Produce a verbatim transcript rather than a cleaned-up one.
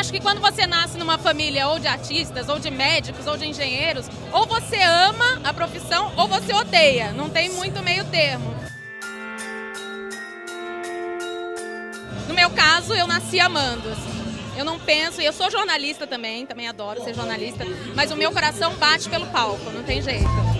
acho que quando você nasce numa família ou de artistas, ou de médicos, ou de engenheiros, ou você ama a profissão ou você odeia. Não tem muito meio termo. No meu caso, eu nasci amando, assim. Eu não penso, e eu sou jornalista também, também adoro ser jornalista, mas o meu coração bate pelo palco, não tem jeito.